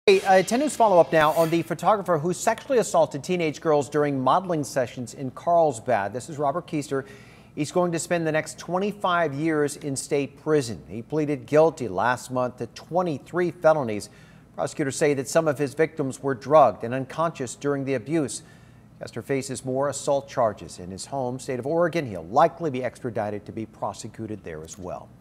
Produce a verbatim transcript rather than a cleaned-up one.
Hey, uh, ten News follow-up now on the photographer who sexually assaulted teenage girls during modeling sessions in Carlsbad. This is Robert Keister. He's going to spend the next twenty-five years in state prison. He pleaded guilty last month to twenty-three felonies. Prosecutors say that some of his victims were drugged and unconscious during the abuse. Keister faces more assault charges in his home state of Oregon. He'll likely be extradited to be prosecuted there as well.